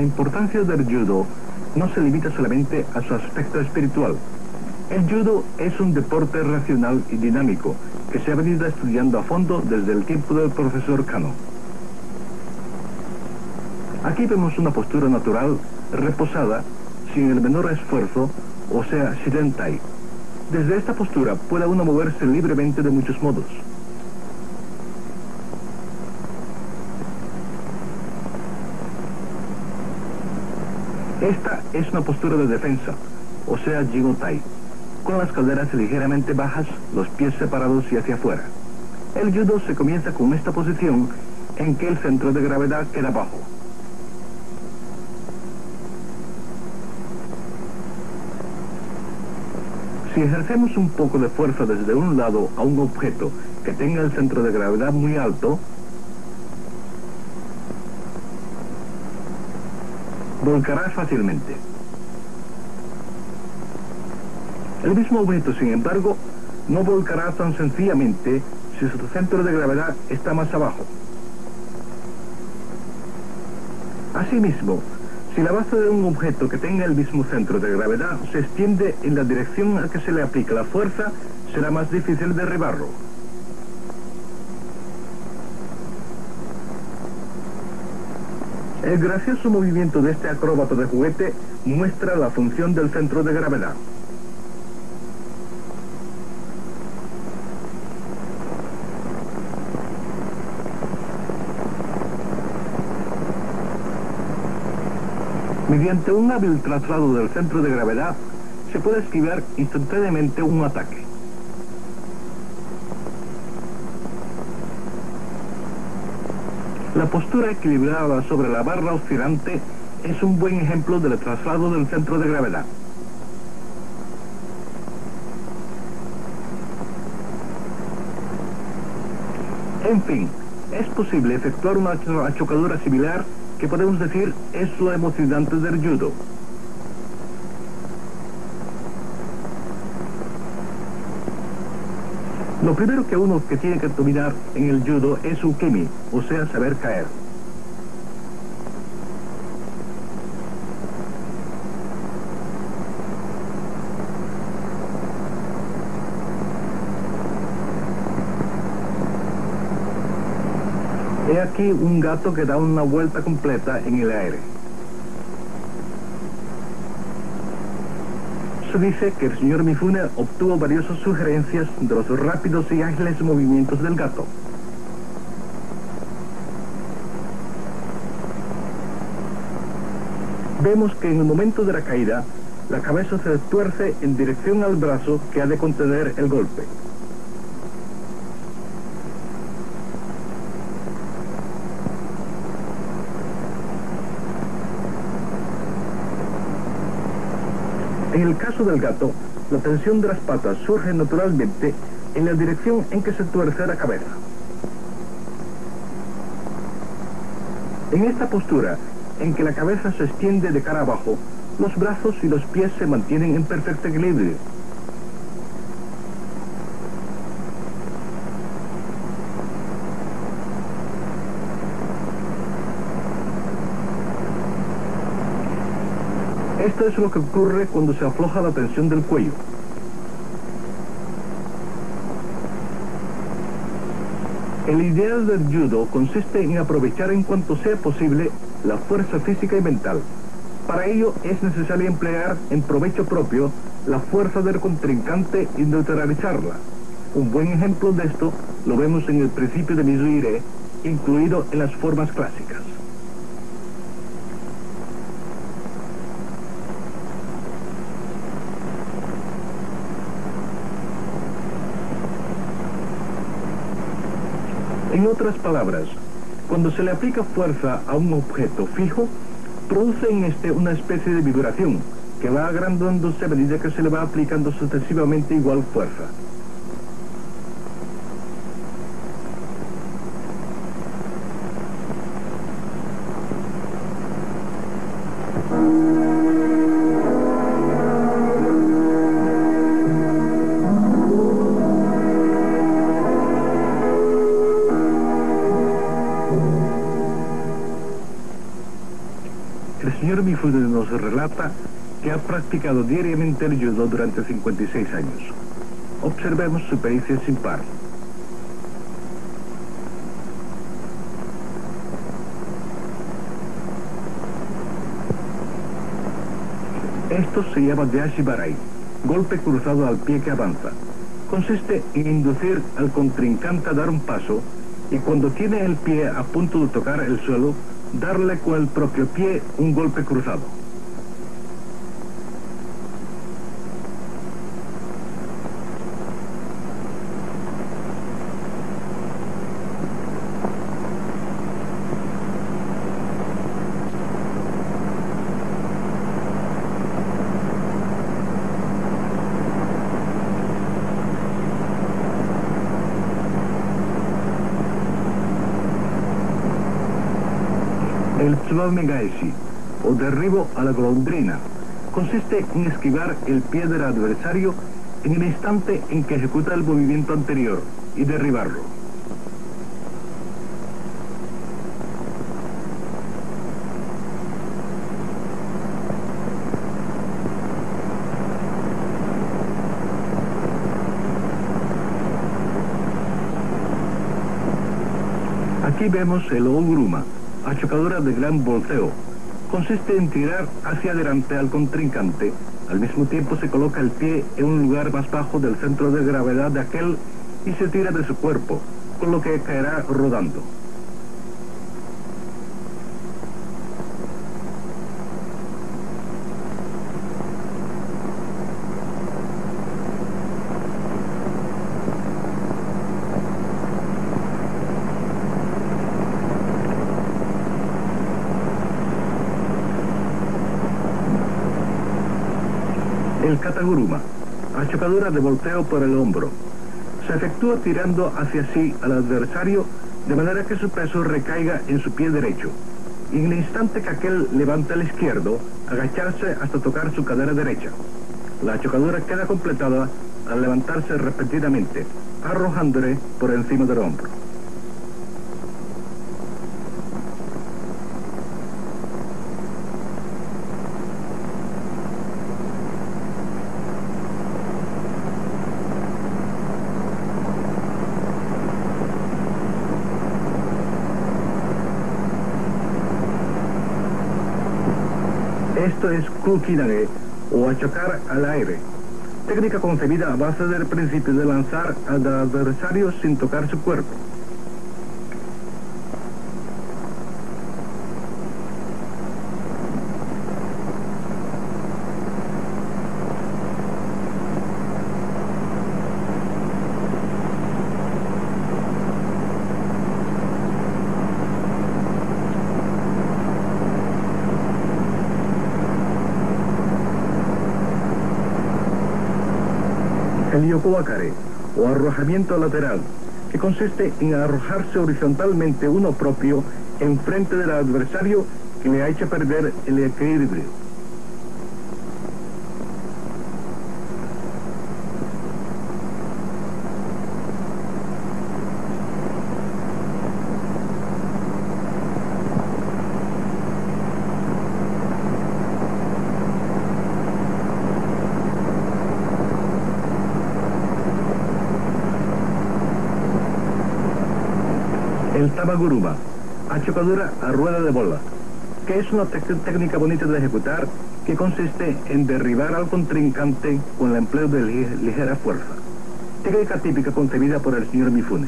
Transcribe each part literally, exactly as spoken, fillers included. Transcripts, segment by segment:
La importancia del judo no se limita solamente a su aspecto espiritual. El judo es un deporte racional y dinámico que se ha venido estudiando a fondo desde el tiempo del profesor Kano. Aquí vemos una postura natural, reposada, sin el menor esfuerzo, o sea, shirentai. Desde esta postura puede uno moverse libremente de muchos modos. Esta es una postura de defensa, o sea, jigotai, con las caderas ligeramente bajas, los pies separados y hacia afuera. El judo se comienza con esta posición en que el centro de gravedad queda bajo. Si ejercemos un poco de fuerza desde un lado a un objeto que tenga el centro de gravedad muy alto, volcará fácilmente. El mismo objeto, sin embargo, no volcará tan sencillamente si su centro de gravedad está más abajo. Asimismo, si la base de un objeto que tenga el mismo centro de gravedad se extiende en la dirección a que se le aplica la fuerza, será más difícil derribarlo. El gracioso movimiento de este acróbata de juguete muestra la función del centro de gravedad. Mediante un hábil traslado del centro de gravedad, se puede esquivar instantáneamente un ataque. La postura equilibrada sobre la barra oscilante es un buen ejemplo del traslado del centro de gravedad. En fin, es posible efectuar una achocadura similar que podemos decir es lo emocionante del judo. Lo primero que uno que tiene que dominar en el judo es su kemi, o sea, saber caer. He aquí un gato que da una vuelta completa en el aire. Se dice que el señor Mifune obtuvo valiosas sugerencias de los rápidos y ágiles movimientos del gato. Vemos que en el momento de la caída, la cabeza se tuerce en dirección al brazo que ha de contener el golpe. En el caso del gato, la tensión de las patas surge naturalmente en la dirección en que se tuerce la cabeza. En esta postura, en que la cabeza se extiende de cara abajo, los brazos y los pies se mantienen en perfecto equilibrio. Esto es lo que ocurre cuando se afloja la tensión del cuello. El ideal del judo consiste en aprovechar en cuanto sea posible la fuerza física y mental. Para ello es necesario emplear en provecho propio la fuerza del contrincante y neutralizarla. Un buen ejemplo de esto lo vemos en el principio de Mizuire, incluido en las formas clásicas. En otras palabras, cuando se le aplica fuerza a un objeto fijo, produce en este una especie de vibración que va agrandándose a medida que se le va aplicando sucesivamente igual fuerza. El Mifune nos relata que ha practicado diariamente el judo durante cincuenta y seis años. Observemos su pericia sin par. Esto se llama Deashi Barai, golpe cruzado al pie que avanza. Consiste en inducir al contrincante a dar un paso y cuando tiene el pie a punto de tocar el suelo, darle con el propio pie un golpe cruzado. El Tsuame Gaeshi, o derribo a la golondrina, consiste en esquivar el pie del adversario en el instante en que ejecuta el movimiento anterior y derribarlo. Aquí vemos el Oguruma, achocadora de gran volteo. Consiste en tirar hacia adelante al contrincante. Al mismo tiempo se coloca el pie en un lugar más bajo del centro de gravedad de aquel y se tira de su cuerpo, con lo que caerá rodando. El Kataguruma, achocadura de volteo por el hombro. Se efectúa tirando hacia sí al adversario de manera que su peso recaiga en su pie derecho. Y en el instante que aquel levanta el izquierdo, agacharse hasta tocar su cadera derecha. La achocadura queda completada al levantarse repetidamente, arrojándole por encima del hombro. Esto es Kukinage, o achocar al aire, técnica concebida a base del principio de lanzar al adversario sin tocar su cuerpo. El Yokowakare, o arrojamiento lateral, que consiste en arrojarse horizontalmente uno propio en frente del adversario que le ha hecho perder el equilibrio. El Tabaguruma, achocadura a rueda de bola, que es una técnica bonita de ejecutar que consiste en derribar al contrincante con el empleo de ligera fuerza. Técnica típica concebida por el señor Mifune.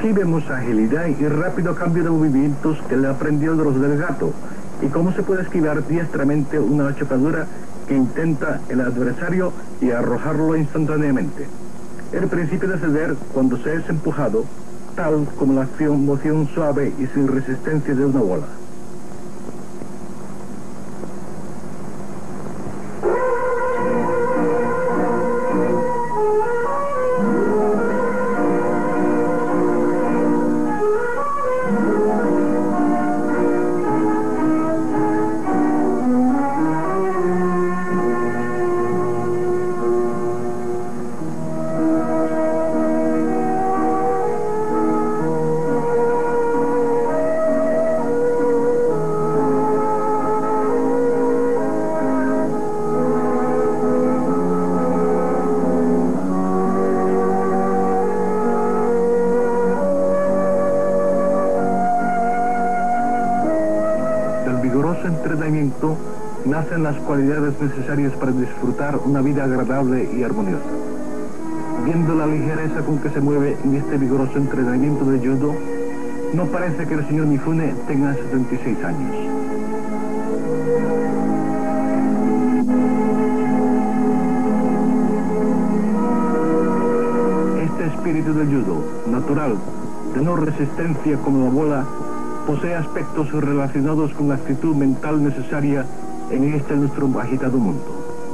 Aquí vemos agilidad y rápido cambio de movimientos que le aprendió de los del gato, y cómo se puede esquivar diestramente una chocadura que intenta el adversario y arrojarlo instantáneamente. El principio de ceder cuando se es empujado, tal como la acción, moción suave y sin resistencia de una bola. Entrenamiento nacen las cualidades necesarias para disfrutar una vida agradable y armoniosa. Viendo la ligereza con que se mueve en este vigoroso entrenamiento de judo, no parece que el señor Mifune tenga setenta y seis años. Este espíritu del judo, natural, de no resistencia como la bola, posee aspectos relacionados con la actitud mental necesaria en este nuestro agitado mundo.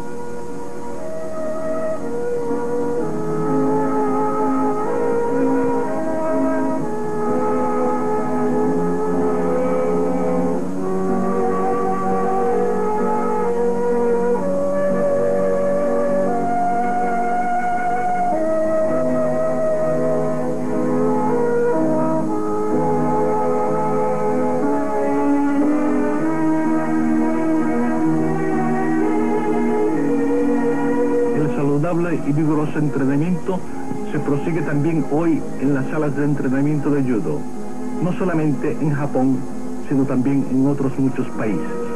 Y vigoroso entrenamiento se prosigue también hoy en las salas de entrenamiento de judo, no solamente en Japón, sino también en otros muchos países.